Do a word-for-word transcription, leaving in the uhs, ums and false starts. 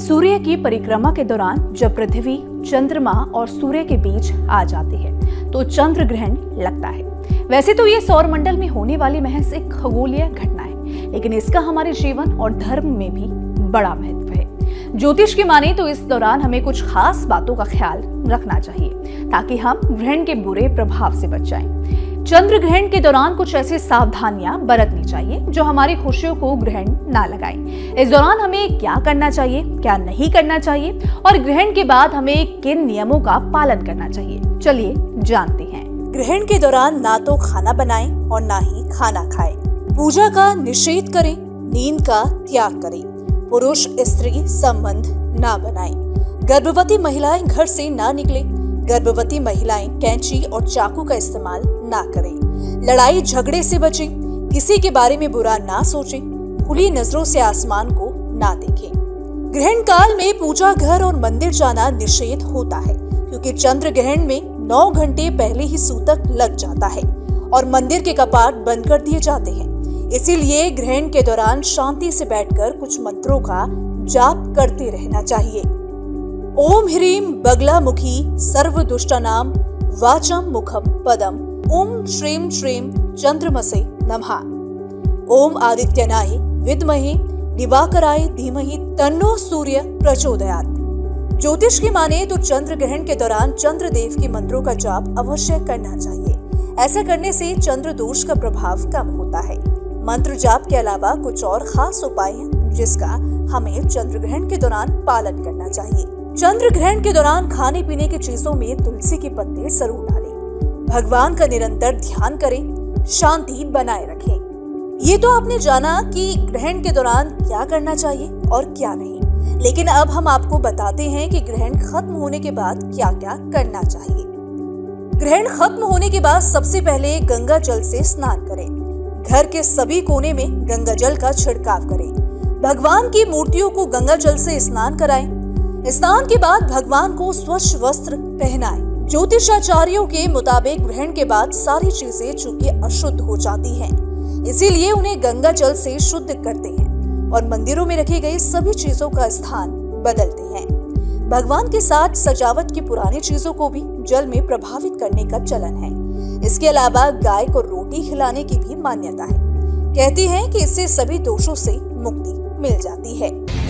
सूर्य की परिक्रमा के दौरान जब पृथ्वी चंद्रमा और सूर्य के बीच आ जाती है तो चंद्र ग्रहण लगता है। वैसे तो ये सौर मंडल में होने वाली महज एक खगोलीय घटना है, लेकिन इसका हमारे जीवन और धर्म में भी बड़ा महत्व है। ज्योतिष की माने तो इस दौरान हमें कुछ खास बातों का ख्याल रखना चाहिए ताकि हम ग्रहण के बुरे प्रभाव से बच जाएं। चंद्र ग्रहण के दौरान कुछ ऐसी सावधानियां बरतनी चाहिए जो हमारी खुशियों को ग्रहण ना लगाएं। इस दौरान हमें क्या करना चाहिए, क्या नहीं करना चाहिए और ग्रहण के बाद हमें किन नियमों का पालन करना चाहिए, चलिए जानते हैं। ग्रहण के दौरान ना तो खाना बनाएं और ना ही खाना खाएं। पूजा का निषेध करें, नींद का त्याग करें, पुरुष स्त्री संबंध ना बनाएं, गर्भवती महिलाएं घर से ना निकलें, गर्भवती महिलाएं कैंची और चाकू का इस्तेमाल ना करें, लड़ाई झगड़े से बचें, किसी के बारे में बुरा ना सोचें, खुली नजरों से आसमान को ना देखें। ग्रहण काल में पूजा घर और मंदिर जाना निषेध होता है क्योंकि चंद्र ग्रहण में नौ घंटे पहले ही सूतक लग जाता है और मंदिर के कपाट बंद कर दिए जाते हैं। इसीलिए ग्रहण के दौरान शांति से बैठकर कुछ मंत्रों का जाप करते रहना चाहिए। ओम ह्रीम बगलामुखी सर्व दुष्टानाम वाचम मुखम पदम ओम श्रीम श्रीम चंद्रमसे नमः। ओम आदित्यनाय विद्महे दिवाकराय धीमहि तन्नो सूर्य प्रचोदयात्। ज्योतिष की माने तो चंद्र ग्रहण के दौरान चंद्र देव के मंत्रों का जाप अवश्य करना चाहिए। ऐसा करने से चंद्र दोष का प्रभाव कम होता है। मंत्र जाप के अलावा कुछ और खास उपाय हैं जिसका हमें चंद्र ग्रहण के दौरान पालन करना चाहिए। चंद्र ग्रहण के दौरान खाने पीने की चीजों में तुलसी के पत्ते जरूर डालें, भगवान का निरंतर ध्यान करें, शांति बनाए रखें। ये तो आपने जाना कि ग्रहण के दौरान क्या करना चाहिए और क्या नहीं, लेकिन अब हम आपको बताते हैं कि ग्रहण खत्म होने के बाद क्या क्या करना चाहिए। ग्रहण खत्म होने के बाद सबसे पहले गंगा जल से स्नान करें। घर के सभी कोने में गंगा जल का छिड़काव करें। भगवान की मूर्तियों को गंगा जल से स्नान कराएं। स्नान के बाद भगवान को स्वच्छ वस्त्र पहनाएं। ज्योतिषाचार्यों के मुताबिक ग्रहण के बाद सारी चीजें चूंकि अशुद्ध हो जाती हैं, इसीलिए उन्हें गंगा जल से शुद्ध करते हैं और मंदिरों में रखी गई सभी चीजों का स्थान बदलते हैं। भगवान के साथ सजावट की पुरानी चीजों को भी जल में प्रभावित करने का चलन है। इसके अलावा गाय को रोटी खिलाने की भी मान्यता है। कहती है कि इससे सभी दोषों से मुक्ति मिल जाती है।